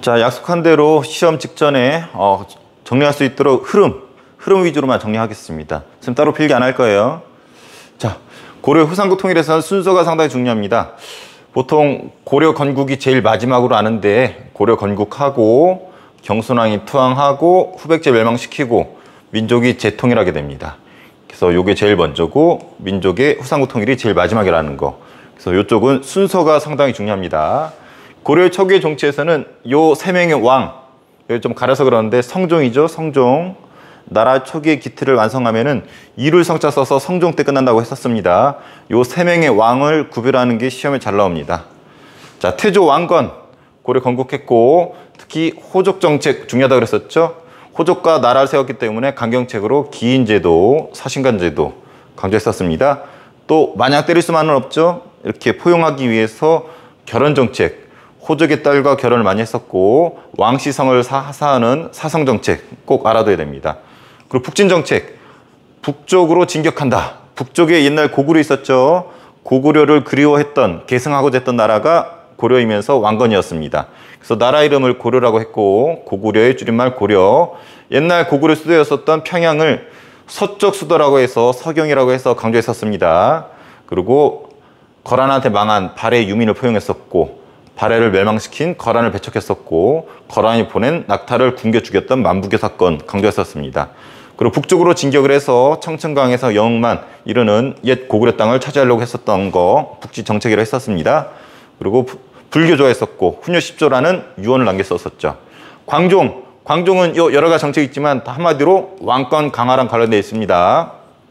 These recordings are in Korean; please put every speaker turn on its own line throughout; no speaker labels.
자, 약속한 대로 시험 직전에 정리할 수 있도록 흐름 위주로만 정리하겠습니다. 지금 따로 필기 안 할 거예요. 자, 고려 후삼국 통일에서는 순서가 상당히 중요합니다. 보통 고려 건국이 제일 마지막으로 아는데 고려 건국하고 경순왕이 투항하고 후백제 멸망시키고 민족이 재통일하게 됩니다. 그래서 요게 제일 먼저고 민족의 후삼국 통일이 제일 마지막이라는 거. 그래서 이쪽은 순서가 상당히 중요합니다. 고려의 초기의 정치에서는 요 세 명의 왕, 여기 좀 가려서 그러는데 성종이죠, 성종. 나라 초기의 기틀을 완성하면은 이룰 성자 써서 성종 때 끝난다고 했었습니다. 요 세 명의 왕을 구별하는 게 시험에 잘 나옵니다. 자, 태조 왕건, 고려 건국했고 특히 호족 정책 중요하다 그랬었죠. 호족과 나라를 세웠기 때문에 강경책으로 기인제도, 사신관제도 강조했었습니다. 또 마냥 때릴 수만은 없죠. 이렇게 포용하기 위해서 결혼정책, 호족의 딸과 결혼을 많이 했었고 왕시성을 하사하는 사성정책 꼭 알아둬야 됩니다. 그리고 북진정책, 북쪽으로 진격한다. 북쪽에 옛날 고구려 있었죠. 고구려를 그리워했던, 계승하고자 했던 나라가 고려이면서 왕건이었습니다. 그래서 나라 이름을 고려라고 했고 고구려의 줄임말 고려. 옛날 고구려 수도였었던 평양을 서쪽 수도라고 해서 서경이라고 해서 강조했었습니다. 그리고 거란한테 망한 발해 유민을 포용했었고 발해를 멸망시킨 거란을 배척했었고 거란이 보낸 낙타를 굶겨 죽였던 만부교 사건 강조했었습니다. 그리고 북쪽으로 진격을 해서 청천강에서 영만 이르는 옛 고구려 땅을 차지하려고 했었던 거 북지 정책이라고 했었습니다. 그리고 불교 좋아했었고 훈요 10조라는 유언을 남겼었죠. 광종은 여러 가지 정책이 있지만 한마디로 왕권 강화랑 관련되어 있습니다.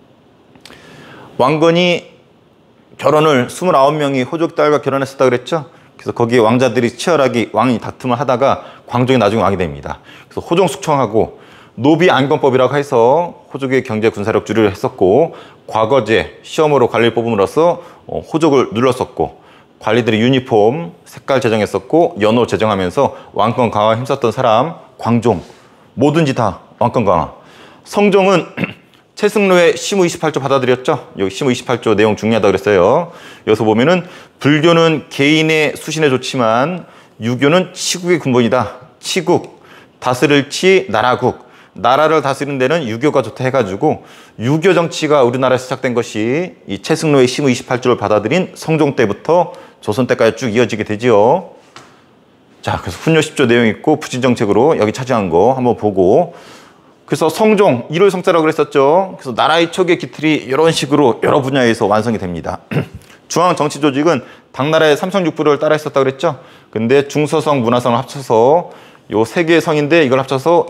왕건이 결혼을 29명이 호족 딸과 결혼했었다 그랬죠. 그래서 거기에 왕자들이 치열하게 왕이 다툼을 하다가 광종이 나중에 왕이 됩니다. 그래서 호종 숙청하고 노비 안건법이라고 해서 호족의 경제 군사력 주류를 했었고 과거제 시험으로 관리를 뽑음으로써 호족을 눌렀었고 관리들의 유니폼 색깔 제정했었고 연호 제정하면서 왕권 강화에 힘썼던 사람 광종. 뭐든지 다 왕권 강화. 성종은 최승로의 시무 28조 받아들였죠. 여기 시무 28조 내용 중요하다고 그랬어요. 여기서 보면은 불교는 개인의 수신에 좋지만 유교는 치국의 근본이다. 치국, 다스릴 치, 나라국. 나라를 다스리는 데는 유교가 좋다 해가지고 유교 정치가 우리나라에 시작된 것이 이 최승로의 시무 28조를 받아들인 성종 때부터 조선 때까지 쭉 이어지게 되지요. 자, 그래서 훈요 10조 내용 있고 부진정책으로 여기 차지한 거 한번 보고, 그래서 성종, 일월 성자라고 그랬었죠. 그래서 나라의 초기의 기틀이 이런 식으로 여러 분야에서 완성이 됩니다. 중앙 정치 조직은 당나라의 삼성육부를 따라 했었다고 그랬죠. 근데 중서성, 문화성을 합쳐서 요 세 개의 성인데 이걸 합쳐서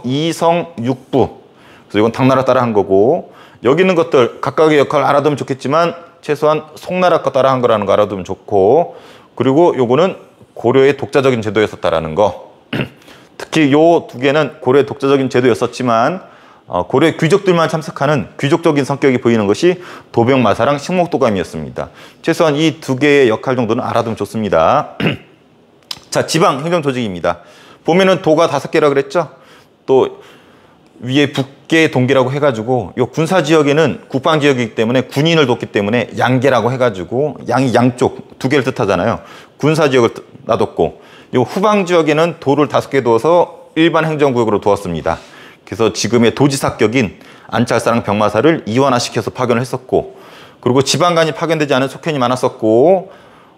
이성육부. 그래서 이건 당나라 따라 한 거고, 여기 있는 것들 각각의 역할을 알아두면 좋겠지만 최소한 송나라 거 따라 한 거라는 거 알아두면 좋고, 그리고 요거는 고려의 독자적인 제도였었다라는 거. 특히 요 두 개는 고려의 독자적인 제도였었지만 고려의 귀족들만 참석하는 귀족적인 성격이 보이는 것이 도병마사랑 식목도감이었습니다. 최소한 이 두 개의 역할 정도는 알아두면 좋습니다. 자, 지방 행정 조직입니다. 보면은 도가 5개라고 그랬죠. 또 위에 북계 동계라고 해가지고 요 군사 지역에는 국방 지역이기 때문에 군인을 뒀기 때문에 양계라고 해가지고 양이 양쪽 2개를 뜻하잖아요. 군사 지역을 놔뒀고 요 후방 지역에는 도를 5개 두어서 일반 행정구역으로 두었습니다. 그래서 지금의 도지사격인 안찰사랑 병마사를 이완화시켜서 파견을 했었고, 그리고 지방간이 파견되지 않은 속현이 많았었고,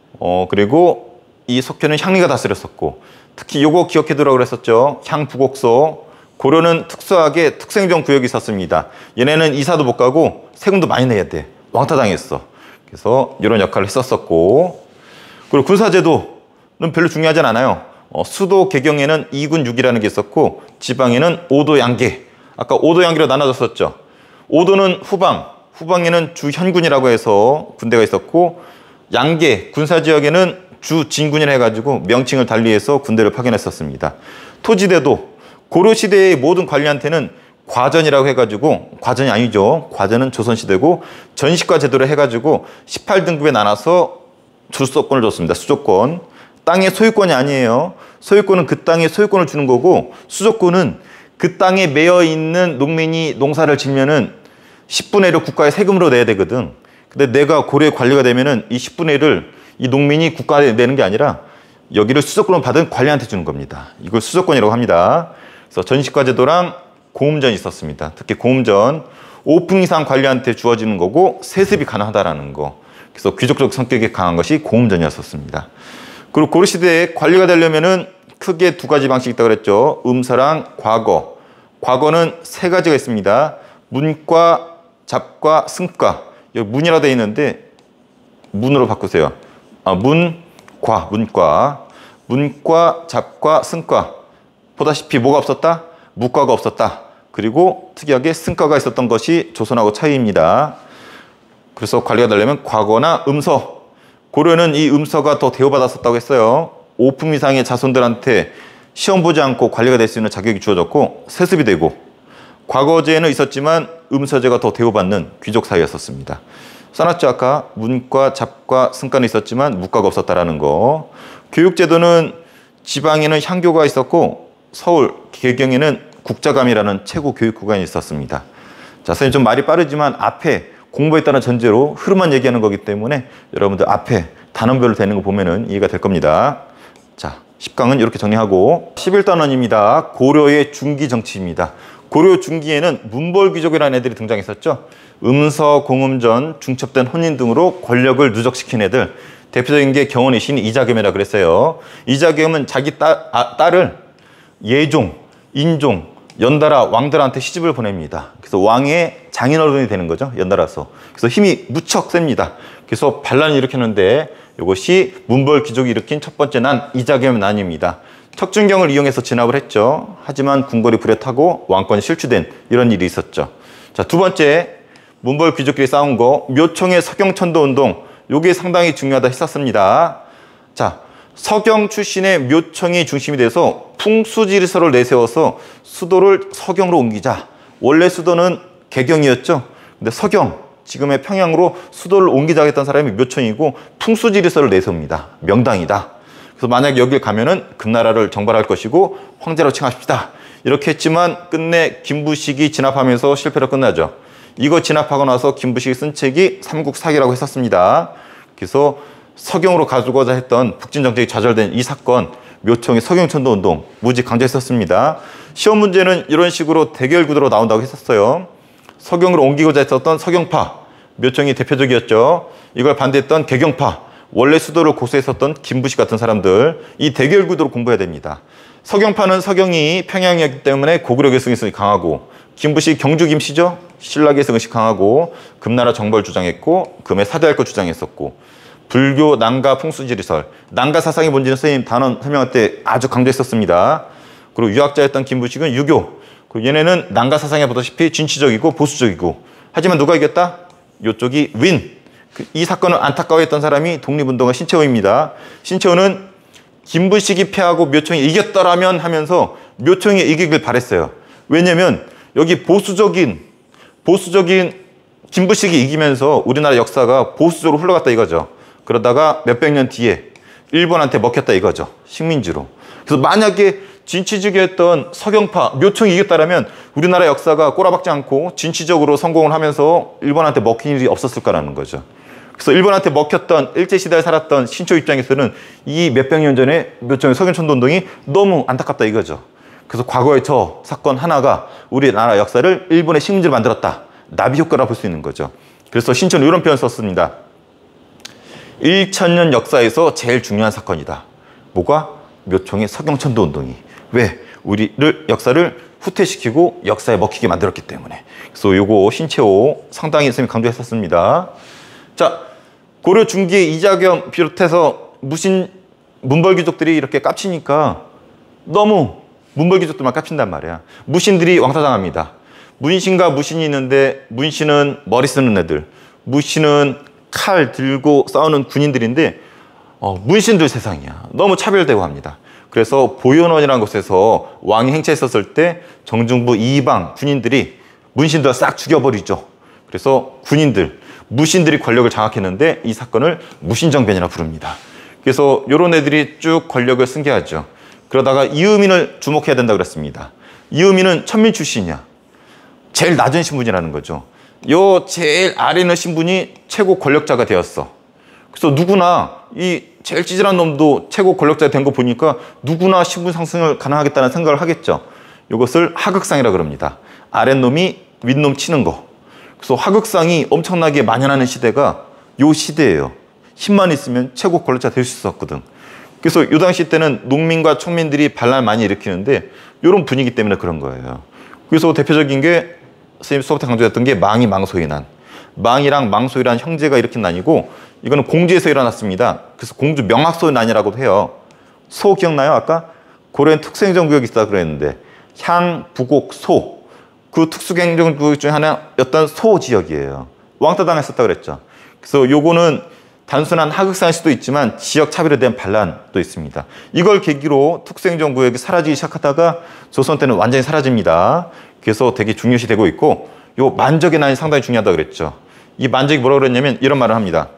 그리고 이 속현은 향리가 다스렸었고, 특히 요거 기억해두라고 그랬었죠. 향부곡소. 고려는 특수하게 특수행정 구역이 있었습니다. 얘네는 이사도 못 가고 세금도 많이 내야 돼. 왕따당했어. 그래서 이런 역할을 했었었고, 그리고 군사제도는 별로 중요하진 않아요. 수도 개경에는 2군 6이라는 게 있었고 지방에는 5도 양계. 아까 5도 양계로 나눠졌었죠. 5도는 후방에는 주현군이라고 해서 군대가 있었고, 양계 군사지역에는 주진군이라 해가지고 명칭을 달리해서 군대를 파견했었습니다. 토지대도 고려시대의 모든 관리한테는 과전이라고 해가지고, 과전이 아니죠. 과전은 조선시대고 전시과 제도를 해가지고 18등급에 나눠서 주소권을 줬습니다. 수조권. 땅의 소유권이 아니에요. 소유권은 그 땅의 소유권을 주는 거고, 수조권은 그 땅에 매여 있는 농민이 농사를 짓면은 10분의 1을 국가에 세금으로 내야 되거든. 근데 내가 고려의 관리가 되면은 이 10분의 1을 이 농민이 국가에 내는 게 아니라 여기를 수도권을 받은 관리한테 주는 겁니다. 이걸 수도권이라고 합니다. 그래서 전시과 제도랑 고음전이 있었습니다. 특히 고음전 5품 이상 관리한테 주어지는 거고 세습이 가능하다라는 거. 그래서 귀족적 성격이 강한 것이 고음전이었었습니다. 그리고 고려시대에 관리가 되려면은 크게 두 가지 방식이 있다고 그랬죠. 음서랑 과거. 과거는 세 가지가 있습니다. 문과, 잡과, 승과. 여기 문이라 되어 있는데 문으로 바꾸세요. 문과. 문과, 잡과, 승과. 보다시피 뭐가 없었다? 무과가 없었다. 그리고 특이하게 승과가 있었던 것이 조선하고 차이입니다. 그래서 관리가 되려면 과거나 음서. 고려는 이 음서가 더 대우받았었다고 했어요. 5품 이상의 자손들한테 시험 보지 않고 관리가 될 수 있는 자격이 주어졌고 세습이 되고, 과거제에는 있었지만 음서제가 더 대우받는 귀족 사이였었습니다. 써놨죠. 아까 문과, 잡과, 승과는 있었지만 무과가 없었다라는 거. 교육제도는 지방에는 향교가 있었고 서울, 개경에는 국자감이라는 최고 교육구간이 있었습니다. 자, 선생님 좀 말이 빠르지만 앞에 공부했다는 전제로 흐름만 얘기하는 거기 때문에 여러분들 앞에 단원별로 되는 거 보면은 이해가 될 겁니다. 자, 10강은 이렇게 정리하고 11단원입니다. 고려의 중기 정치입니다. 고려 중기에는 문벌귀족이라는 애들이 등장했었죠. 음서, 공음전, 중첩된 혼인 등으로 권력을 누적시킨 애들. 대표적인 게 경원의 신 이자겸이라 그랬어요. 이자겸은 자기 딸을 예종, 인종, 연달아 왕들한테 시집을 보냅니다. 그래서 왕의 장인어른이 되는 거죠. 연달아서. 그래서 힘이 무척 셉니다. 그래서 반란을 일으켰는데 이것이 문벌귀족이 일으킨 첫 번째 난 이자겸 난입니다. 척준경을 이용해서 진압을 했죠. 하지만 궁궐이 불에 타고 왕권이 실추된 이런 일이 있었죠. 자, 두 번째 문벌귀족끼리 싸운 거 묘청의 서경천도운동. 이게 상당히 중요하다 했었습니다. 자, 서경 출신의 묘청이 중심이 돼서 풍수지리서를 내세워서 수도를 서경으로 옮기자. 원래 수도는 개경이었죠. 근데 서경, 지금의 평양으로 수도를 옮기자 했던 사람이 묘청이고 풍수지리서를 내세웁니다. 명당이다. 그래서 만약 여길 가면은 금나라를 정벌할 것이고 황제로 칭합시다. 이렇게 했지만 끝내 김부식이 진압하면서 실패로 끝나죠. 이거 진압하고 나서 김부식이 쓴 책이 삼국사기라고 했었습니다. 그래서 서경으로 가져고자 했던 북진 정책이 좌절된 이 사건, 묘청의 서경천도운동 무지 강조했었습니다. 시험 문제는 이런 식으로 대결 구도로 나온다고 했었어요. 서경으로 옮기고자 했었던 서경파, 묘청이 대표적이었죠. 이걸 반대했던 개경파, 원래 수도를 고수했었던 김부식 같은 사람들, 이 대결 구도로 공부해야 됩니다. 서경파는 서경이 평양이었기 때문에 고구려의 승리성이 강하고, 김부식 경주 김씨죠. 신라의 승리성이 강하고 금나라 정벌 주장했고 금의 사대할 것 주장했었고, 불교 난가 풍수지리설, 난가 사상이 뭔지는 선생님 단원 설명할 때 아주 강조했었습니다. 그리고 유학자였던 김부식은 유교, 그리고 얘네는 난가 사상에 보다시피 진취적이고 보수적이고, 하지만 누가 이겼다? 이쪽이 윈. 이 사건을 안타까워했던 사람이 독립운동가 신채호입니다. 신채호는 김부식이 패하고 묘청이 이겼더라면 하면서 묘청이 이기길 바랬어요. 왜냐면 여기 보수적인 김부식이 이기면서 우리나라 역사가 보수적으로 흘러갔다 이거죠. 그러다가 몇백 년 뒤에 일본한테 먹혔다 이거죠. 식민지로. 그래서 만약에 진취적이었던 서경파, 묘청이 이겼다면 우리나라 역사가 꼬라박지 않고 진취적으로 성공을 하면서 일본한테 먹힌 일이 없었을 거라는 거죠. 그래서 일본한테 먹혔던 일제시대에 살았던 신초 입장에서는 이 몇백 년 전에 묘청의 서경천도운동이 너무 안타깝다 이거죠. 그래서 과거의 저 사건 하나가 우리나라 역사를 일본의 식민지를 만들었다. 나비 효과라 볼 수 있는 거죠. 그래서 신초는 이런 표현을 썼습니다. 1000년 역사에서 제일 중요한 사건이다. 뭐가? 묘청의 서경천도운동이. 왜? 우리를 역사를 후퇴시키고 역사에 먹히게 만들었기 때문에. 그래서 요거 신채호 상당히 선생님이 강조했었습니다. 자, 고려 중기의 이자겸 비롯해서 문벌귀족들이 이렇게 깝치니까 너무 문벌귀족들만 깝친단 말이야. 무신들이 왕따당합니다. 문신과 무신이 있는데 문신은 머리 쓰는 애들, 무신은 칼 들고 싸우는 군인들인데 문신들 세상이야. 너무 차별되고 합니다. 그래서 보현원이라는 곳에서 왕이 행차했었을 때 정중부 이방 군인들이 문신들 싹 죽여버리죠. 그래서 군인들, 무신들이 권력을 장악했는데 이 사건을 무신정변이라 부릅니다. 그래서 이런 애들이 쭉 권력을 승계하죠. 그러다가 이의민을 주목해야 된다고 그랬습니다. 이의민은 천민 출신이야. 제일 낮은 신분이라는 거죠. 요 제일 아래 있는 신분이 최고 권력자가 되었어. 그래서 누구나 이 제일 찌질한 놈도 최고 권력자 된 거 보니까 누구나 신분 상승을 가능하겠다는 생각을 하겠죠. 이것을 하극상이라 그럽니다. 아랫놈이 윗놈 치는 거. 그래서 하극상이 엄청나게 만연하는 시대가 요 시대예요. 힘만 있으면 최고 권력자 될 수 있었거든. 그래서 이 당시 때는 농민과 촌민들이 반란을 많이 일으키는데 이런 분위기 때문에 그런 거예요. 그래서 대표적인 게 선생님 수업 때 강조했던 게 망이 망소의 난. 망이랑 망소이란 형제가 일으킨 난이고 이거는 공주에서 일어났습니다. 그래서 공주 명학소의 난이라고도 해요. 소 기억나요? 아까 고려엔 특수행정구역이 있다 그랬는데 향, 부곡, 소. 그 특수행정구역 중에 하나였던 소 지역이에요. 왕따 당했었다 그랬죠. 그래서 요거는 단순한 하극상일 수도 있지만 지역 차별에 대한 반란도 있습니다. 이걸 계기로 특수행정구역이 사라지기 시작하다가 조선 때는 완전히 사라집니다. 그래서 되게 중요시 되고 있고 요 만적의 난이 상당히 중요하다고 그랬죠. 이 만적이 뭐라고 그랬냐면 이런 말을 합니다.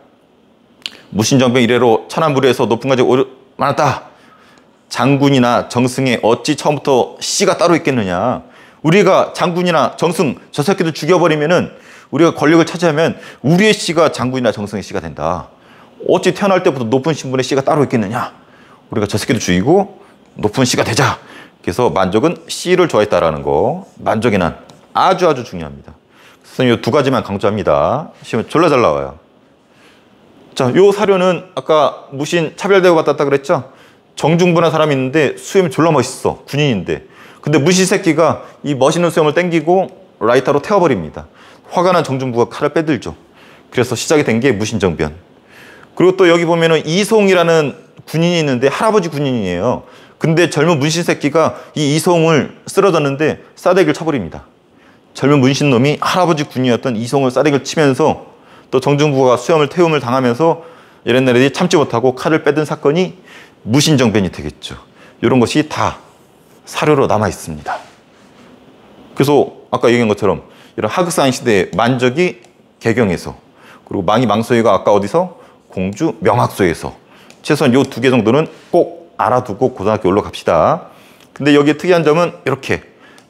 무신정병 이래로 천안부리에서 높은 가지 많았다. 장군이나 정승에 어찌 처음부터 씨가 따로 있겠느냐. 우리가 장군이나 정승 저 새끼들 죽여버리면은 우리가 권력을 차지하면 우리의 씨가 장군이나 정승의 씨가 된다. 어찌 태어날 때부터 높은 신분의 씨가 따로 있겠느냐. 우리가 저 새끼들 죽이고 높은 씨가 되자. 그래서 만적은 씨를 좋아했다라는 거. 만적의 난 아주 중요합니다. 선생님 이 두 가지만 강조합니다. 시험에 졸라 잘 나와요. 자, 요 사료는 아까 무신 차별대우 받았다 그랬죠? 정중부나 사람이 있는데 수염이 졸라 멋있어. 군인인데. 근데 무신 새끼가 이 멋있는 수염을 땡기고 라이터로 태워버립니다. 화가 난 정중부가 칼을 빼들죠. 그래서 시작이 된 게 무신정변. 그리고 또 여기 보면은 이송이라는 군인이 있는데 할아버지 군인이에요. 근데 젊은 문신 새끼가 이 이송을 쓰러졌는데 싸대기를 쳐버립니다. 젊은 문신놈이 할아버지 군인이었던 이송을 싸대기를 치면서 또 정중부가 수염을 태움을 당하면서 얘네들이 참지 못하고 칼을 빼든 사건이 무신정변이 되겠죠. 이런 것이 다 사료로 남아 있습니다. 그래서 아까 얘기한 것처럼 이런 하극상 시대의 만적이 개경에서 그리고 망이 망소이가 아까 어디서 공주 명학소에서 최소한 요 두 개 정도는 꼭 알아두고 고등학교 올라갑시다. 근데 여기에 특이한 점은 이렇게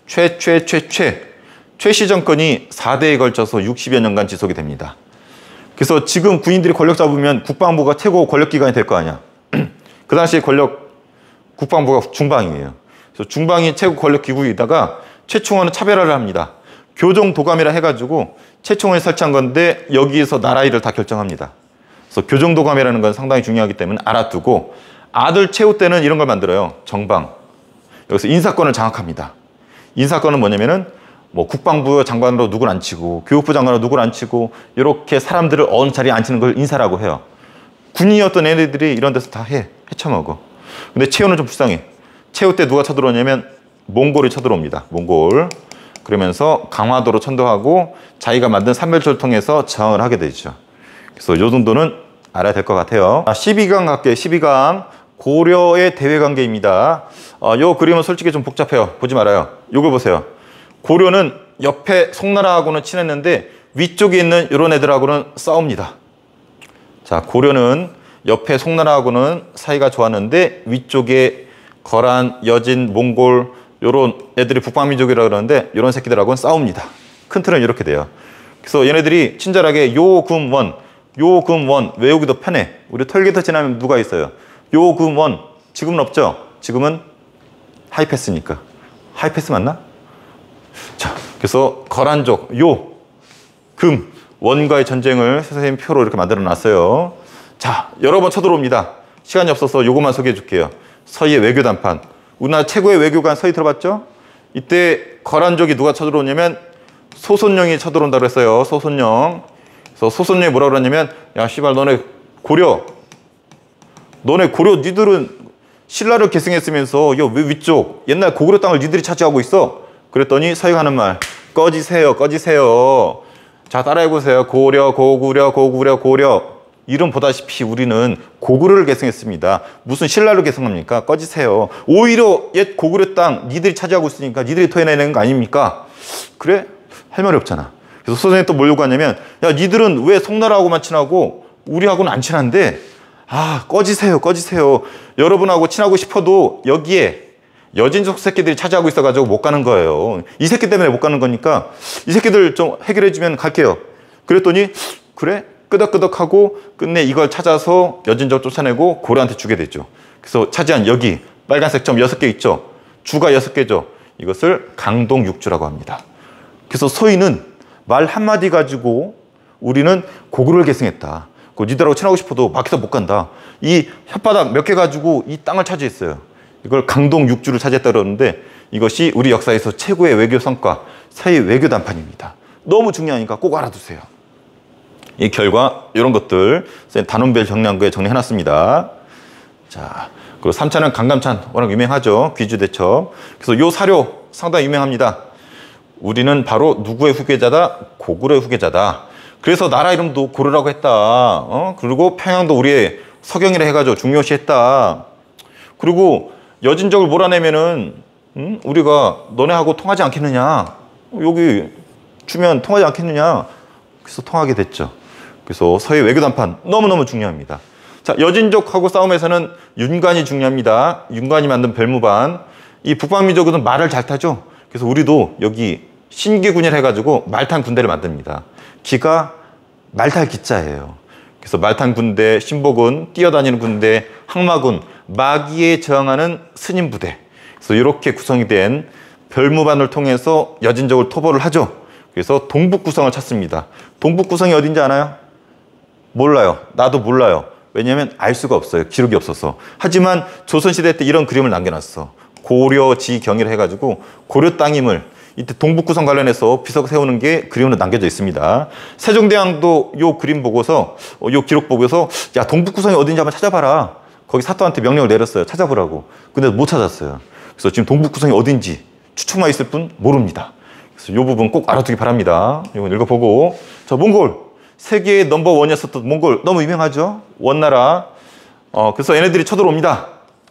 최씨 정권이 4대에 걸쳐서 60여 년간 지속이 됩니다. 그래서 지금 군인들이 권력 잡으면 국방부가 최고 권력기관이 될 거 아니야. 그 당시에 국방부가 중방이에요. 그래서 중방이 최고 권력기구이다가 최충원은 차별화를 합니다. 교정도감이라 해가지고 최충원이 설치한 건데 여기에서 나라 일을 다 결정합니다. 그래서 교정도감이라는 건 상당히 중요하기 때문에 알아두고 아들 최후 때는 이런 걸 만들어요. 정방. 여기서 인사권을 장악합니다. 인사권은 뭐냐면은 뭐 국방부 장관으로 누구를 앉히고 교육부 장관으로 누구를 앉히고 이렇게 사람들을 어느 자리에 앉히는 걸 인사라고 해요. 군인이었던 애들이 이런 데서 다 헤쳐먹어. 근데 최후는 좀 불쌍해. 최후 때 누가 쳐들어오냐면 몽골이 쳐들어옵니다. 몽골. 그러면서 강화도로 천도하고 자기가 만든 산별조를 통해서 저항을 하게 되죠. 그래서 요 정도는 알아야 될 것 같아요. 12강 갈게요. 12강 고려의 대외관계입니다. 요 그림은 솔직히 좀 복잡해요. 보지 말아요. 요걸 보세요. 고려는 옆에 송나라하고는 친했는데 위쪽에 있는 이런 애들하고는 싸웁니다. 자, 고려는 옆에 송나라하고는 사이가 좋았는데 위쪽에 거란, 여진, 몽골 이런 애들이 북방민족이라고 그러는데 이런 새끼들하고는 싸웁니다. 큰 틀은 이렇게 돼요. 그래서 얘네들이 친절하게 요금원 외우기도 편해. 우리 톨게이트 지나면 누가 있어요? 요금원 지금은 없죠? 지금은 하이패스니까. 하이패스 맞나? 자, 그래서 거란족 금 원과의 전쟁을 선생님 표로 이렇게 만들어 놨어요. 자, 여러 번 쳐들어옵니다. 시간이 없어서 요것만 소개해 줄게요. 서희의 외교 단판. 우리나라 최고의 외교관 서희 들어봤죠? 이때 거란족이 누가 쳐들어오냐면 소손령이 쳐들어온다고 했어요. 소손령. 그래서 소손령이 뭐라고 그러냐면 야 씨발 너네 고려 니들은 신라를 계승했으면서 왜 위쪽 옛날 고구려 땅을 니들이 차지하고 있어? 그랬더니 서희가 하는 말 꺼지세요. 자, 따라해보세요. 고려. 이름 보다시피 우리는 고구려를 계승했습니다. 무슨 신라를 계승합니까? 꺼지세요. 오히려 옛 고구려 땅 니들이 차지하고 있으니까 니들이 토해내는 거 아닙니까? 그래? 할 말이 없잖아. 그래서 소선이 또 뭘 요구하냐면 야 니들은 왜 송나라하고만 친하고 우리하고는 안 친한데 꺼지세요. 여러분하고 친하고 싶어도 여기에 여진족 새끼들이 차지하고 있어가지고 못 가는 거예요. 이 새끼 때문에 못 가는 거니까 이 새끼들 좀 해결해주면 갈게요. 그랬더니 그래? 끄덕끄덕하고 끝내 이걸 찾아서 여진족을 쫓아내고 고려한테 주게 되죠. 그래서 차지한 여기 빨간색 점 6개 있죠. 주가 6개죠. 이것을 강동육주라고 합니다. 그래서 서인은 말 한마디 가지고 우리는 고구려를 계승했다. 니들하고 친하고 싶어도 막혀서 못 간다. 이 혓바닥 몇 개 가지고 이 땅을 차지했어요. 이걸 강동육주를 차지했다 그러는데 이것이 우리 역사에서 최고의 외교 성과, 사회 외교 단판입니다. 너무 중요하니까 꼭 알아두세요. 이 결과 이런 것들 단원별 정량구에 정리해놨습니다. 자, 그리고 3차는 강감찬 워낙 유명하죠. 귀주대첩. 그래서 이 사료 상당히 유명합니다. 우리는 바로 누구의 후계자다? 고구려의 후계자다. 그래서 나라 이름도 고려라고 했다. 그리고 평양도 우리의 서경이라 해가지고 중요시했다. 그리고 여진족을 몰아내면은 우리가 너네하고 통하지 않겠느냐. 여기 주면 통하지 않겠느냐. 그래서 통하게 됐죠. 그래서 서해 외교 단판 너무너무 중요합니다. 자, 여진족하고 싸움에서는 윤관이 중요합니다. 윤관이 만든 별무반. 이 북방민족은 말을 잘 타죠. 그래서 우리도 여기 신기군이라 해가지고 말탄 군대를 만듭니다. 기가 말탈 기자예요. 그래서 말탄 군대, 신복군, 뛰어다니는 군대, 항마군, 마기에 저항하는 스님 부대. 그래서 이렇게 구성이 된 별무반을 통해서 여진족을 토벌을 하죠. 그래서 동북구성을 찾습니다. 동북구성이 어딘지 아나요? 몰라요. 나도 몰라요. 왜냐하면 알 수가 없어요. 기록이 없어서. 하지만 조선시대 때 이런 그림을 남겨놨어. 고려지경이라 해가지고 고려 땅임을 이때 동북구성 관련해서 비석 세우는 게 그림으로 남겨져 있습니다. 세종대왕도 요 그림 보고서 요 기록 보고서 야, 동북구성이 어딘지 한번 찾아봐라. 거기 사또한테 명령을 내렸어요. 찾아보라고. 근데 못 찾았어요. 그래서 지금 동북구성이 어딘지 추측만 있을 뿐 모릅니다. 그래서 요 부분 꼭 알아두기 바랍니다. 이건 읽어보고. 자, 몽골. 세계의 넘버원이었었던 몽골. 너무 유명하죠? 원나라. 그래서 얘네들이 쳐들어옵니다.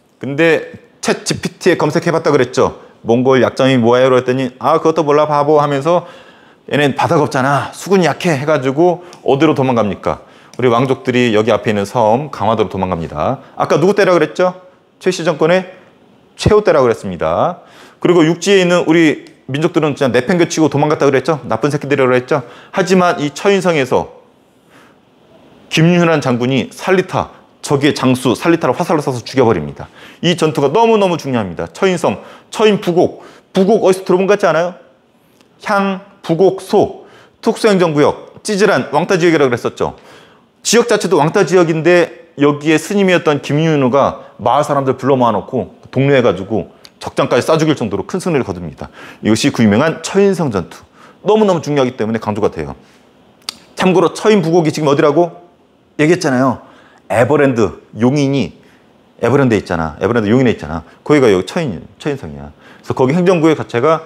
근데 챗 GPT에 검색해봤다 그랬죠. 몽골 약점이 뭐예요? 그랬더니 그것도 몰라 바보 하면서 얘는 바다가 없잖아. 수군이 약해 해가지고 어디로 도망갑니까? 우리 왕족들이 여기 앞에 있는 섬 강화도로 도망갑니다. 아까 누구 때라 그랬죠? 최씨 정권의 최후 때라 그랬습니다. 그리고 육지에 있는 우리 민족들은 그냥 내팽개치고 도망갔다 그랬죠? 나쁜 새끼들이라고 그랬죠? 하지만 이 처인성에서 김윤환 장군이 살리타, 적의 장수 살리타를 화살로 쏴서 죽여버립니다. 이 전투가 너무너무 중요합니다. 처인성, 처인 부곡. 부곡 어디서 들어본 것 같지 않아요? 향, 부곡, 소, 특수행정구역, 찌질한 왕따 지역이라고 그랬었죠. 지역 자체도 왕따 지역인데 여기에 스님이었던 김윤우가 마을 사람들 불러 모아놓고 독려해가지고 적장까지 쏴 죽일 정도로 큰 승리를 거둡니다. 이것이 그 유명한 처인성 전투. 너무너무 중요하기 때문에 강조가 돼요. 참고로 처인 부곡이 지금 어디라고? 얘기했잖아요. 에버랜드 용인이 에버랜드에 있잖아. 에버랜드 용인에 있잖아. 거기가 여기 처인성이야. 그래서 거기 행정구역 자체가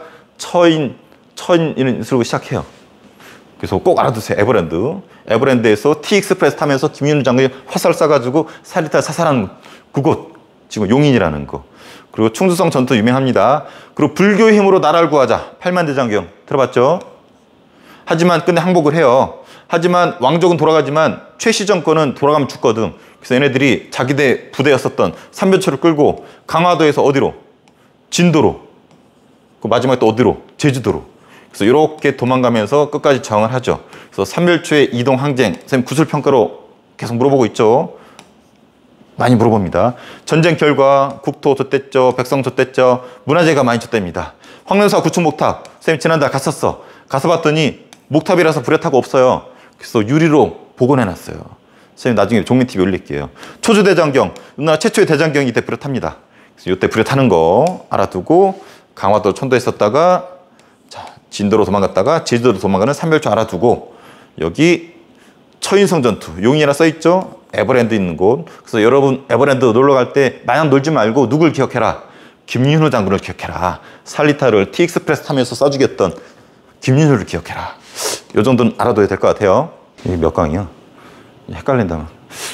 처인으로 시작해요. 그래서 꼭 알아두세요. 에버랜드에서 T익스프레스 타면서 김윤우 장군이 화살 쏴가지고 살리타 사살한 그곳 지금 용인이라는 거. 그리고 충주성 전투 유명합니다. 그리고 불교의 힘으로 나라를 구하자. 팔만대장경 들어봤죠? 하지만 끝내 항복을 해요. 하지만 왕족은 돌아가지만 최씨 정권은 돌아가면 죽거든. 그래서 얘네들이 자기네 부대였었던 삼변초를 끌고 강화도에서 어디로? 진도로. 그 마지막에 또 어디로? 제주도로. 그래서 이렇게 도망가면서 끝까지 저항을 하죠. 그래서 삼별초의 이동 항쟁, 선생님 구술평가로 계속 물어보고 있죠. 많이 물어봅니다. 전쟁 결과 국토 좆됐죠, 백성 좆됐죠, 문화재가 많이 좆됩니다. 황령사 구축 목탑, 선생님 지난달 갔었어. 가서 봤더니 목탑이라서 불에타고 없어요. 그래서 유리로 복원해놨어요. 선생님 나중에 종민TV 올릴게요. 초주대장경, 우리나라 최초의 대장경이 이때 불에 탑니다. 그래서 이때 불에 타는 거 알아두고 강화도 천도에 있었다가 자, 진도로 도망갔다가 제주도로 도망가는 삼별초 알아두고 여기 처인성 전투, 용인이라 써있죠? 에버랜드 있는 곳. 그래서 여러분 에버랜드 놀러 갈 때 마냥 놀지 말고 누굴 기억해라? 김윤호 장군을 기억해라. 살리타를 T익스프레스 타면서 쏴죽였던 김윤호를 기억해라. 이 정도는 알아둬야 될 것 같아요. 이게 몇 강이야? 헷갈린다.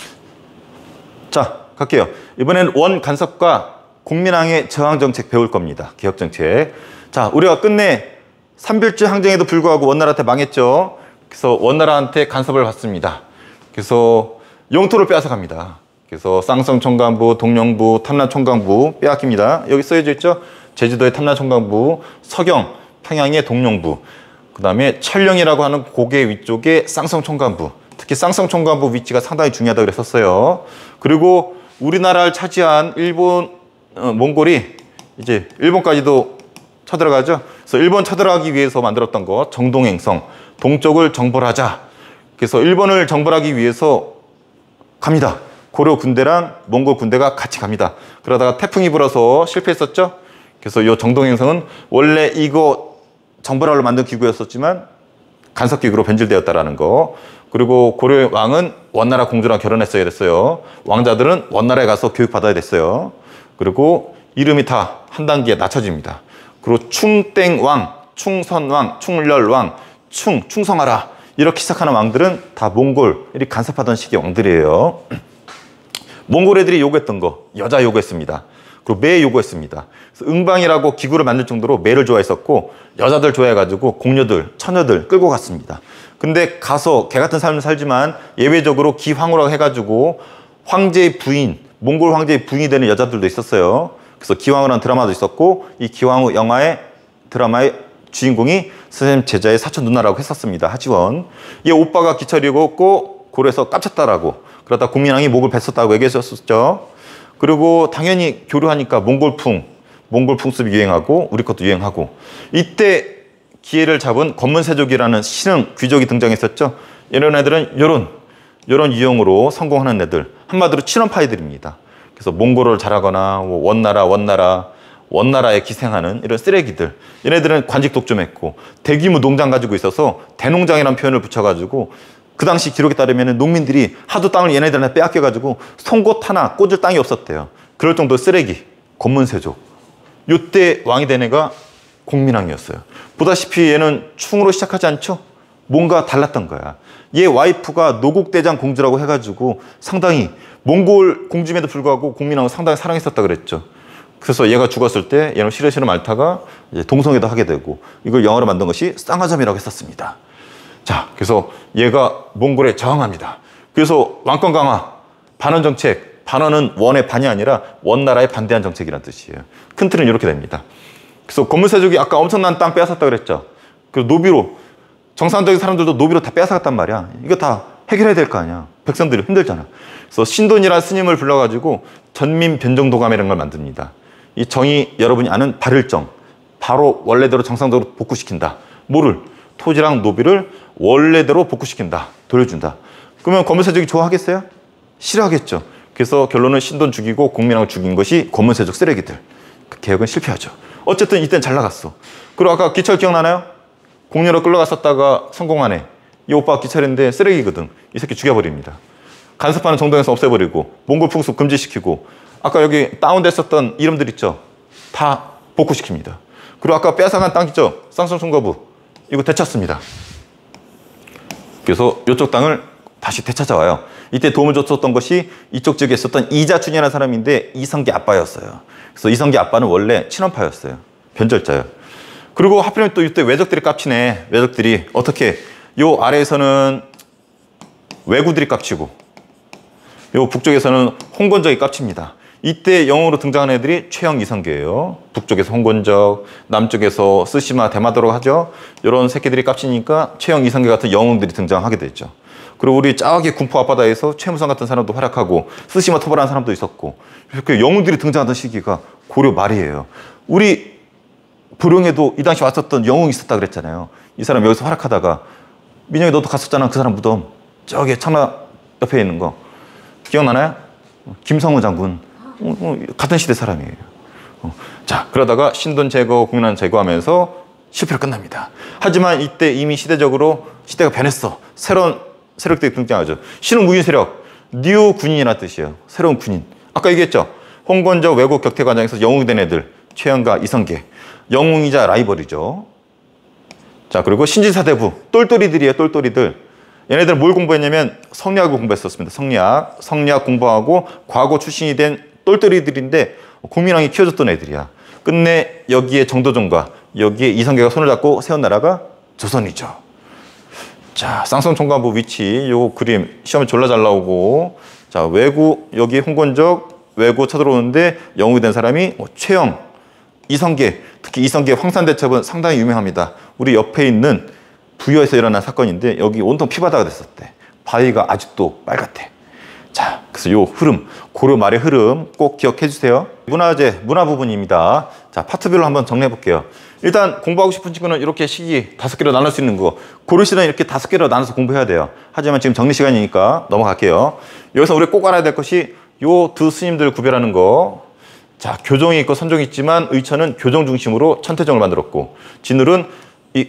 자, 갈게요. 이번엔 원간섭과 국민항해 저항정책 배울 겁니다. 개혁정책. 자, 우리가 끝내 삼별주 항쟁에도 불구하고 원나라한테 망했죠. 그래서 원나라한테 간섭을 받습니다. 그래서 영토를 빼앗아 갑니다. 그래서 쌍성총관부, 동령부, 탐라총관부 빼앗깁니다. 여기 써져 있죠? 제주도의 탐라총관부, 서경, 평양의 동령부, 그 다음에 철령이라고 하는 고개 위쪽에 쌍성총관부 특히 쌍성총관부 위치가 상당히 중요하다고 그랬었어요. 그리고 우리나라를 차지한 일본, 몽골이 이제 일본까지도 쳐들어가죠. 그래서 일본 쳐들어가기 위해서 만들었던 거 정동행성, 동쪽을 정벌하자. 그래서 일본을 정벌하기 위해서 갑니다. 고려 군대랑 몽골 군대가 같이 갑니다. 그러다가 태풍이 불어서 실패했었죠. 그래서 이 정동행성은 원래 이거 정벌하러 만든 기구였었지만 간섭기구로 변질되었다라는 거. 그리고 고려 왕은 원나라 공주랑 결혼했어야 됐어요. 왕자들은 원나라에 가서 교육받아야 됐어요. 그리고 이름이 다 한 단계 낮춰집니다. 그리고 충땡왕, 충선왕, 충렬왕, 충성하라 이렇게 시작하는 왕들은 다 몽골이 간섭하던 시기의 왕들이에요. 몽골 애들이 요구했던 거 여자 요구했습니다. 그리고 매 요구했습니다. 그래서 응방이라고 기구를 만들 정도로 매를 좋아했었고 여자들 좋아해가지고 공녀들, 처녀들 끌고 갔습니다. 근데 가서 개 같은 삶을 살지만 예외적으로 기황후라고 해가지고 황제의 부인, 몽골 황제의 부인이 되는 여자들도 있었어요. 그래서 기황후라는 드라마도 있었고 이 기황후 드라마의 주인공이 선생님 제자의 사촌 누나라고 했었습니다. 하지원. 얘 오빠가 기철이고 고려에서 깝쳤다라고 그러다 국민왕이 목을 뱄었다고 얘기했었죠. 그리고 당연히 교류하니까 몽골 풍습이 유행하고 우리 것도 유행하고 이때 기회를 잡은 권문세족이라는 신흥 귀족이 등장했었죠. 이런 애들은 이런 유형으로 성공하는 애들 한마디로 친원파이들입니다. 그래서 몽골어를 잘하거나 원나라에 기생하는 이런 쓰레기들 얘네들은 관직 독점했고 대규모 농장 가지고 있어서 대농장이라는 표현을 붙여가지고 그 당시 기록에 따르면 농민들이 하도 땅을 얘네들한테 빼앗겨가지고 송곳 하나 꽂을 땅이 없었대요. 그럴 정도 쓰레기 권문세족 요때 왕이 된 애가 공민왕이었어요. 보다시피 얘는 충으로 시작하지 않죠? 뭔가 달랐던 거야. 얘 와이프가 노국대장 공주라고 해가지고 상당히 몽골 공주임에도 불구하고 공민왕을 상당히 사랑했었다 그랬죠. 그래서 얘가 죽었을 때 얘는 시르시르 말타가 이제 동성애도 하게 되고 이걸 영어로 만든 것이 쌍화점이라고 했었습니다. 자, 그래서 얘가 몽골에 저항합니다. 그래서 왕권 강화, 반원 정책, 반원은 원의 반이 아니라 원나라에 반대한 정책이라는 뜻이에요. 큰 틀은 이렇게 됩니다. 그래서 권문세족이 아까 엄청난 땅 빼앗았다 그랬죠. 그 노비로 정상적인 사람들도 노비로 다 빼앗아갔단 말이야. 이거 다 해결해야 될 거 아니야. 백성들이 힘들잖아. 그래서 신돈이라는 스님을 불러가지고 전민 변정도감이라는 걸 만듭니다. 이 정이 여러분이 아는 발을정, 바로 원래대로 정상적으로 복구시킨다. 뭐를? 토지랑 노비를 원래대로 복구시킨다. 돌려준다. 그러면 권문세족이 좋아하겠어요? 싫어하겠죠. 그래서 결론은 신돈 죽이고 공민왕을 죽인 것이 권문세족 쓰레기들. 그 개혁은 실패하죠. 어쨌든 이땐 잘 나갔어. 그리고 아까 기철 기억나나요? 공녀로 끌려갔었다가 성공하네. 이 오빠가 기철인데 쓰레기거든. 이 새끼 죽여버립니다. 간섭하는 정동에서 없애버리고 몽골 풍습 금지시키고 아까 여기 다운됐었던 이름들 있죠? 다 복구시킵니다. 그리고 아까 빼앗아간 땅 있죠? 쌍성총거부 이거 되찾습니다. 그래서 이쪽 땅을 다시 되찾아와요. 이때 도움을 줬었던 것이 이쪽 지역에 있었던 이자춘이라는 사람인데 이성계 아빠였어요. 그래서 이성계 아빠는 원래 친원파였어요. 변절자예요. 그리고 하필이면 또 이때 왜적들이 깝치네. 왜적들이 어떻게 요 아래에서는 왜구들이 깝치고 요 북쪽에서는 홍건적이 깝칩니다. 이때 영웅으로 등장하는 애들이 최영 이성계예요. 북쪽에서 홍건적, 남쪽에서 쓰시마 대마도로 하죠. 이런 새끼들이 깝치니까 최영 이성계 같은 영웅들이 등장하게 됐죠. 그리고 우리 저기 군포 앞바다에서 최무성 같은 사람도 활약하고 쓰시마 토벌하는 사람도 있었고 이렇게 영웅들이 등장하던 시기가 고려 말이에요. 우리 보령에도 이 당시 왔었던 영웅이 있었다 그랬잖아요. 이 사람 여기서 활약하다가 민영이 너도 갔었잖아. 그 사람 무덤 저기 청라 옆에 있는 거 기억나나요? 김성우 장군 같은 시대 사람이에요. 자, 그러다가 신돈 제거, 공민왕 제거하면서 실패로 끝납니다. 하지만 이때 이미 시대적으로 시대가 변했어. 새로운 세력들이 등장하죠. 신흥 무인 세력, 뉴 군인이라는 뜻이에요. 새로운 군인. 아까 얘기했죠. 홍건적 외국 격퇴 과정에서 영웅이 된 애들 최영과 이성계. 영웅이자 라이벌이죠. 자, 그리고 신진사대부 똘똘이들이에요. 똘똘이들. 얘네들은 뭘 공부했냐면 성리학을 공부했었습니다. 성리학 공부하고 과거 출신이 된 똘똘이들인데 공민왕이 키워줬던 애들이야. 끝내 여기에 정도전과 여기에 이성계가 손을 잡고 세운 나라가 조선이죠. 자, 쌍성총관부 위치 요 그림 시험에 졸라 잘 나오고 자, 왜구 여기 홍건적 왜구 쳐들어오는데 영웅이 된 사람이 최영, 이성계, 특히 이성계 황산대첩은 상당히 유명합니다. 우리 옆에 있는 부여에서 일어난 사건인데 여기 온통 피바다가 됐었대. 바위가 아직도 빨갛대. 자, 그래서 요 흐름, 고려 말의 흐름 꼭 기억해 주세요. 문화재, 문화 부분입니다. 자, 파트별로 한번 정리해 볼게요. 일단 공부하고 싶은 친구는 이렇게 시기 5개로 나눌 수 있는 거, 고려시대는 이렇게 5개로 나눠서 공부해야 돼요. 하지만 지금 정리 시간이니까 넘어갈게요. 여기서 우리 꼭 알아야 될 것이 요 두 스님들 구별하는 거. 자, 교종이 있고 선종이 있지만 의천은 교종 중심으로 천태종을 만들었고, 진울은 이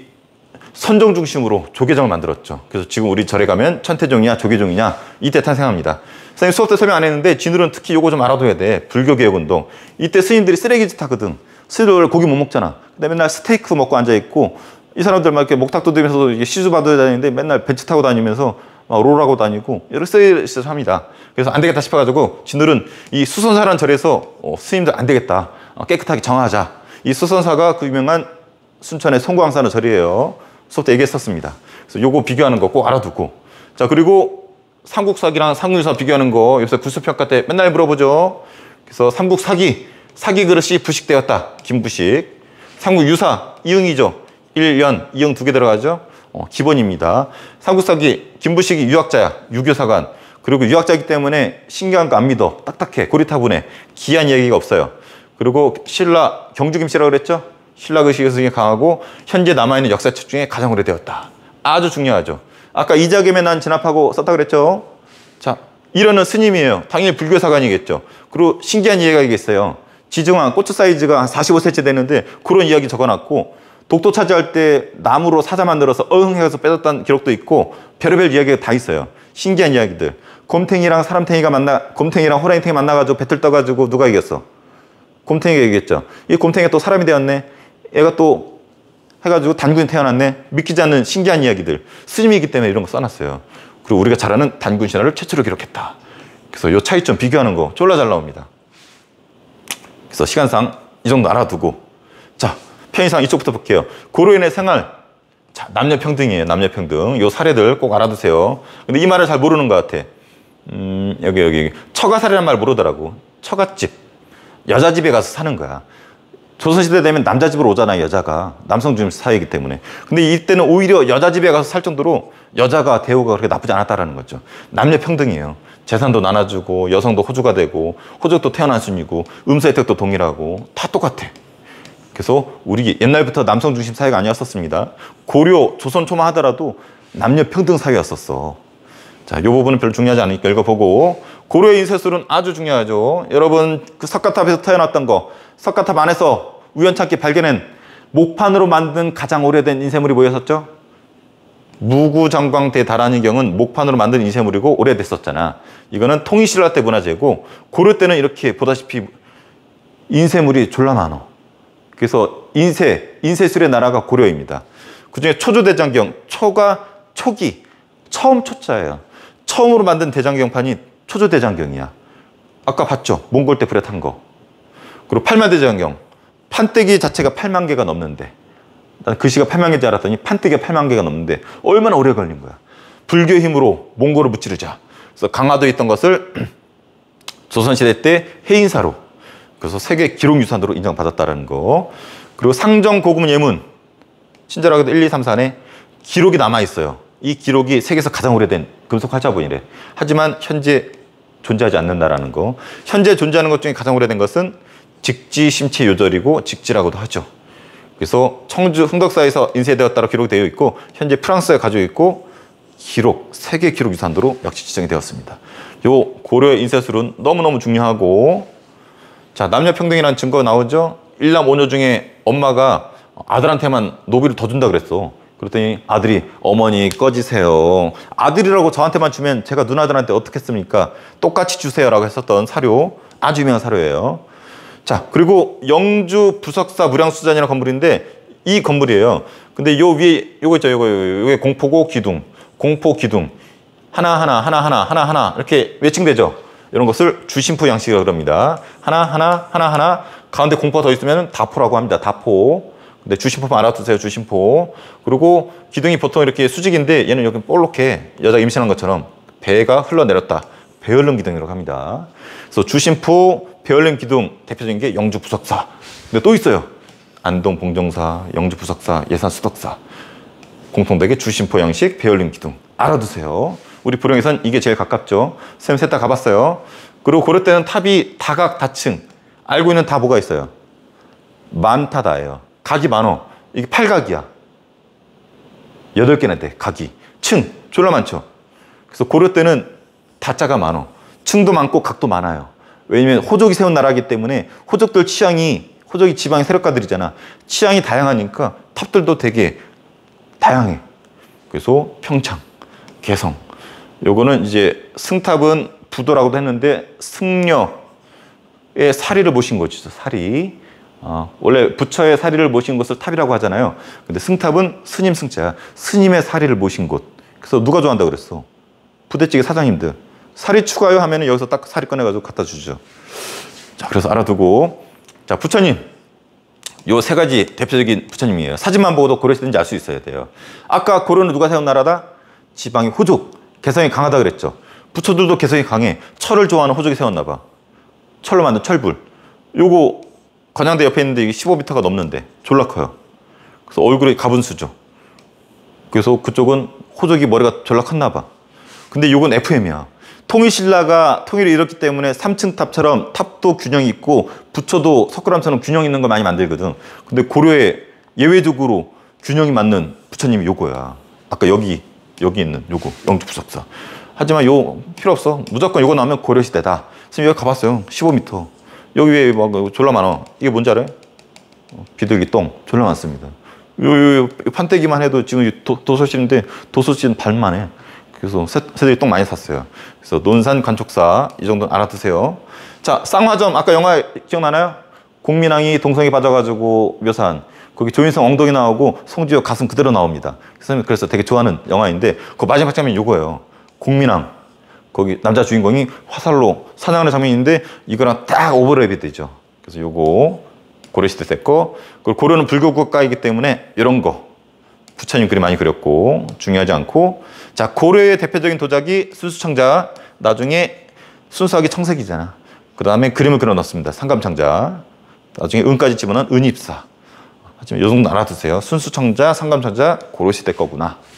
선종 중심으로 조계종을 만들었죠. 그래서 지금 우리 절에 가면 천태종이냐 조계종이냐 이때 탄생합니다. 선생님 수업 때 설명 안 했는데 진울은 특히 요거 좀 알아둬야 돼. 불교개혁운동. 이때 스님들이 쓰레기짓 하거든. 스님들 고기 못 먹잖아. 근데 맨날 스테이크 먹고 앉아있고, 이 사람들 막 이렇게 목탁도 들면서 시주 받아야 다니는데 맨날 벤츠 타고 다니면서 막 롤하고 다니고 여러 쓰레기짓을 합니다. 그래서 안 되겠다 싶어가지고 진울은 이 수선사라는 절에서 스님들 안 되겠다, 깨끗하게 정화하자. 이 수선사가 그 유명한 순천의 송구항사는 절이에요. 수업 때 얘기했었습니다. 그래서 요거 비교하는 거 꼭 알아두고. 자, 그리고 삼국사기랑 삼국유사 비교하는 거 요새 구수평가 때 맨날 물어보죠. 그래서 삼국사기, 사기 그릇이 부식되었다. 김부식. 삼국유사, 이응이죠. 1연, 이응 2개 들어가죠. 기본입니다. 삼국사기, 김부식이 유학자야. 유교사관. 그리고 유학자이기 때문에 신기한 거 안 믿어. 딱딱해. 고리타분해. 기한 이야기가 없어요. 그리고 신라, 경주김씨라고 그랬죠. 신라 의식이 강하고 현재 남아있는 역사책 중에 가장 오래되었다. 아주 중요하죠. 아까 이자겸에 난 진압하고 썼다 그랬죠. 자, 이러는 스님이에요. 당연히 불교사관이겠죠. 그리고 신기한 이야기가 있어요. 지중한 고추 사이즈가 한 45cm 되는데 그런 이야기 적어놨고, 독도 차지할 때 나무로 사자 만들어서 어흥해서 빼졌다는 기록도 있고, 별의별 이야기가 다 있어요. 신기한 이야기들. 곰탱이랑 곰탱이랑 호랑이탱이 만나가지고 배틀 떠가지고 누가 이겼어? 곰탱이가 이겼죠. 이 곰탱이가 또 사람이 되었네. 얘가 또 해가지고 단군이 태어났네. 믿기지 않는 신기한 이야기들. 스님이기 때문에 이런 거 써놨어요. 그리고 우리가 잘 아는 단군 신화를 최초로 기록했다. 그래서 요 차이점 비교하는 거 졸라 잘 나옵니다. 그래서 시간상 이 정도 알아두고, 자, 편의상 이쪽부터 볼게요. 고려인의 생활. 자, 남녀평등이에요. 남녀평등. 요 사례들 꼭 알아두세요. 근데 이 말을 잘 모르는 것 같아. 여기 처가살이라는 말 모르더라고. 처갓집. 여자 집에 가서 사는 거야. 조선시대 되면 남자 집으로 오잖아요. 여자가. 남성 중심 사회이기 때문에. 근데 이때는 오히려 여자 집에 가서 살 정도로 여자가 대우가 그렇게 나쁘지 않았다라는 거죠. 남녀평등이에요. 재산도 나눠주고, 여성도 호주가 되고, 호적도 태어난 순이고, 음수 혜택도 동일하고, 다 똑같아. 그래서 우리 옛날부터 남성 중심 사회가 아니었었습니다. 고려, 조선 초만 하더라도 남녀평등 사회였었어. 자, 이 부분은 별로 중요하지 않으니까 읽어보고. 고려의 인쇄술은 아주 중요하죠. 여러분, 그 석가탑에서 태어났던 거, 석가탑 안에서 우연찮게 발견한 목판으로 만든 가장 오래된 인쇄물이 뭐였었죠? 무구정광대다라니경은 목판으로 만든 인쇄물이고 오래됐었잖아. 이거는 통일신라 때 문화재고, 고려 때는 이렇게 보다시피 인쇄물이 졸라 많어. 그래서 인쇄술의 나라가 고려입니다. 그중에 초조대장경, 초가 초기, 처음 초자예요. 처음으로 만든 대장경판이 초조대장경이야. 아까 봤죠? 몽골 때 불에 탄 거. 그리고 팔만대장경, 판때기 자체가 8만 개가 넘는데, 난 글씨가 8만 개인지 알았더니 판때기가 8만 개가 넘는데 얼마나 오래 걸린 거야. 불교 힘으로 몽골을 무찌르자. 그래서 강화도에 있던 것을 조선시대 때 해인사로, 그래서 세계 기록유산으로 인정받았다는 거. 그리고 상정 고금 예문, 친절하게도 1, 2, 3, 4에 기록이 남아있어요. 이 기록이 세계에서 가장 오래된 금속 활자본이래. 하지만 현재 존재하지 않는다라는 거. 현재 존재하는 것 중에 가장 오래된 것은 직지 심체 요절이고 직지라고도 하죠. 그래서 청주 흥덕사에서 인쇄되었다고 기록되어 있고, 현재 프랑스에 가지고 있고, 기록, 세계 기록 유산으로 역시 지정이 되었습니다. 요 고려의 인쇄술은 너무너무 중요하고, 자, 남녀평등이라는 증거가 나오죠. 일남 오녀 중에 엄마가 아들한테만 노비를 더 준다 그랬어. 그랬더니 아들이 어머니 꺼지세요. 아들이라고 저한테만 주면 제가 누나들한테 어떻게 했습니까? 똑같이 주세요라고 했었던 사료, 아주 유명한 사료예요. 자, 그리고 영주 부석사 무량수잔이라는 건물인데 이 건물이에요. 근데 요 위에 요거 있죠. 요게 공포고 기둥, 공포 기둥 하나 이렇게 외칭되죠. 이런 것을 주심포 양식이라고 합니다. 하나 가운데 공포가 더 있으면 다포라고 합니다. 다포. 근데 주심포만 알아두세요. 주심포. 그리고 기둥이 보통 이렇게 수직인데 얘는 여기 볼록해. 여자가 임신한 것처럼 배가 흘러내렸다. 배흘름 기둥이라고 합니다. 그래서 주심포, 배흘름 기둥 대표적인 게 영주 부석사. 근데 또 있어요. 안동 봉정사, 영주 부석사, 예산 수덕사. 공통되게 주심포 양식, 배흘름 기둥. 알아두세요. 우리 불용에선 이게 제일 가깝죠. 쌤 셋 다 가봤어요. 그리고 고려 때는 탑이 다각 다층. 알고 있는 다 뭐가 있어요? 많다다예요. 각이 많어. 이게 8각이야. 8개나 돼, 각이. 층, 졸라 많죠. 그래서 고려 때는 다자가 많어. 층도 많고 각도 많아요. 왜냐면 호족이 세운 나라이기 때문에 호족들 취향이, 호족이 지방의 세력가들이잖아. 취향이 다양하니까 탑들도 되게 다양해. 그래서 평창, 개성. 요거는 이제 승탑은 부도라고도 했는데 승려의 사리를 모신 곳이죠. 사리. 원래 부처의 사리를 모신 곳을 탑이라고 하잖아요. 근데 승탑은 스님 승자야. 스님의 사리를 모신 곳. 그래서 누가 좋아한다 그랬어? 부대찌개 사장님들. 사리 추가요 하면은 여기서 딱 사리 꺼내가지고 갖다 주죠. 자, 그래서 알아두고. 자, 부처님. 요 세 가지 대표적인 부처님이에요. 사진만 보고도 고려시대인지 알 수 있어야 돼요. 아까 고려는 누가 세운 나라다? 지방의 호족. 개성이 강하다 그랬죠. 부처들도 개성이 강해. 철을 좋아하는 호족이 세웠나 봐. 철로 만든 철불. 요거 건양대 옆에 있는데 이게 15m가 넘는데 졸라 커요. 그래서 얼굴이 가분수죠. 그래서 그쪽은 호족이 머리가 졸라 컸나 봐. 근데 요건 FM이야. 통일신라가 통일을 이뤘기 때문에 3층 탑처럼 탑도 균형이 있고 부처도 석굴암처럼 균형 있는 걸 많이 만들거든. 근데 고려에 예외적으로 균형이 맞는 부처님이 요거야. 아까 여기 있는 요거 영주부석사. 하지만 요 필요 없어. 무조건 요거 나오면 고려시대다. 선생님 여기 가봤어요. 15m. 여기 왜 막 졸라 많아. 이게 뭔지 알아요? 비둘기 똥 졸라 많습니다. 요 판때기만 해도 지금 도서실인데 도서실은 발만 해. 그래서 새들이 똥 많이 샀어요. 그래서 논산 관촉사 이 정도는 알아두세요. 자, 쌍화점 아까 영화 기억나나요? 공민왕이 동성애 빠져가지고 묘사한 거기 조인성 엉덩이 나오고 송지효 가슴 그대로 나옵니다. 그래서 되게 좋아하는 영화인데 그 마지막 장면이 이거예요. 공민왕 거기 남자 주인공이 화살로 사냥하는 장면인데 이거랑 딱 오버랩이 되죠. 그래서 요거 고려시대 때 거. 그리고 고려는 불교 국가이기 때문에 이런 거 부처님 그림 많이 그렸고 중요하지 않고. 자, 고려의 대표적인 도자기 순수청자. 나중에 순수하게 청색이잖아. 그 다음에 그림을 그려 넣습니다. 상감청자. 나중에 은까지 집어넣은 은입사. 하지만 이 정도 알아두세요. 순수청자, 상감청자 고려시대 거구나.